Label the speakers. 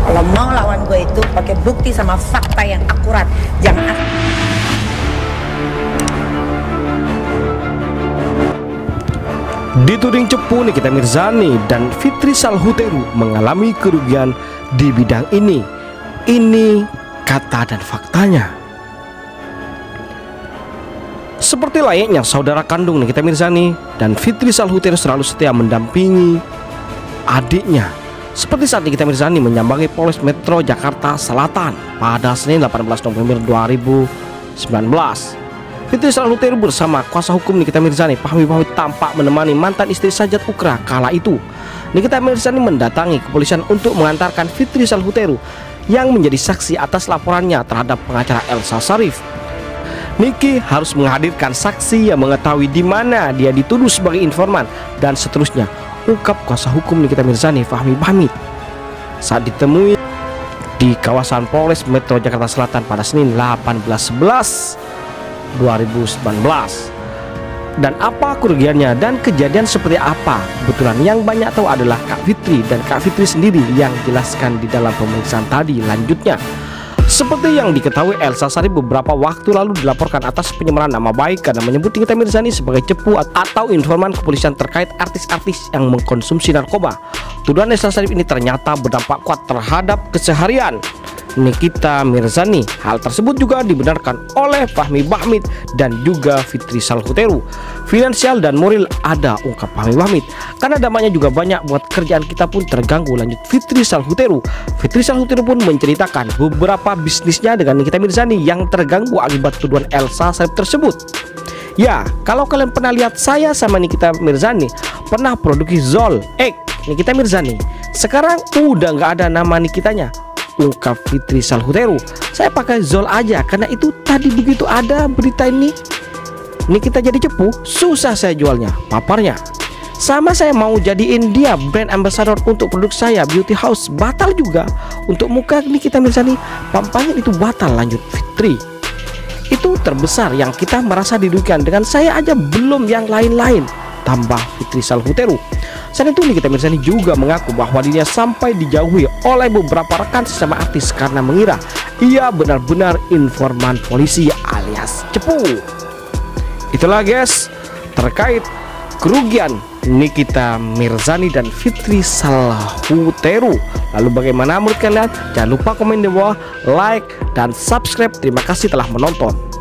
Speaker 1: Kalau mau lawan gue itu pakai bukti sama fakta yang akurat. Jangan
Speaker 2: Dituding cepu Nikita Mirzani dan Fitri Salhuteru mengalami kerugian di bidang ini. Ini kata dan faktanya. Seperti layaknya saudara kandung Nikita Mirzani dan Fitri Salhuteru selalu setia mendampingi adiknya. Seperti saat Nikita Mirzani menyambangi Polres Metro Jakarta Selatan pada Senin 18 November 2019. Fitri Salhuteru bersama kuasa hukum Nikita Mirzani, Fahmi Bahmid, tampak menemani mantan istri Sajat Ukra kala itu. Nikita Mirzani mendatangi kepolisian untuk mengantarkan Fitri Salhuteru yang menjadi saksi atas laporannya terhadap pengacara Elsa Sharif. Niki harus menghadirkan saksi yang mengetahui di mana dia dituduh sebagai informan dan seterusnya, ungkap kuasa hukum Nikita Mirzani, Fahmi Bahmid, saat ditemui di kawasan Polres Metro Jakarta Selatan pada Senin 18/11/2019. Dan apa kerugiannya dan kejadian seperti apa? Kebetulan yang banyak tahu adalah Kak Fitri, dan Kak Fitri sendiri yang jelaskan di dalam pemeriksaan tadi. Lanjutnya, seperti yang diketahui, Elsa Sharif beberapa waktu lalu dilaporkan atas penyemaran nama baik karena menyebut Nikita Mirzani sebagai cepu atau informan kepolisian terkait artis-artis yang mengkonsumsi narkoba. Tuduhan Elsa Sharif ini ternyata berdampak kuat terhadap keseharian Nikita Mirzani. Hal tersebut juga dibenarkan oleh Fahmi Bahmid dan juga Fitri Salhuteru. Finansial dan moral ada, ungkap Fahmi Bahmid, karena dampaknya juga banyak buat kerjaan kita pun terganggu, lanjut Fitri Salhuteru. Fitri Salhuteru pun menceritakan beberapa bisnisnya dengan Nikita Mirzani yang terganggu akibat tuduhan Elsa Sharif tersebut. Ya, kalau kalian pernah lihat saya sama Nikita Mirzani pernah produksi Zol X Nikita Mirzani, sekarang udah nggak ada nama Nikitanya, ungkap Fitri Salhuteru. Saya pakai Zol aja karena itu tadi begitu ada berita ini Nikita jadi cepu, susah saya jualnya, paparnya. Sama saya mau jadiin dia brand ambassador untuk produk saya, Beauty House, batal juga. Untuk muka Nikita Mirzani, pampangin itu batal, lanjut Fitri. Itu terbesar yang kita merasa dirugikan, dengan saya aja belum yang lain-lain, tambah Fitri Salhuteru. Saat itu Nikita Mirzani juga mengaku bahwa dirinya sampai dijauhi oleh beberapa rekan sesama artis karena mengira ia benar-benar informan polisi alias cepu. Itulah guys, terkait kerugian Nikita Mirzani dan Fitri Salhuteru. Lalu bagaimana menurut kalian? Jangan lupa komen di bawah, like dan subscribe. Terima kasih telah menonton.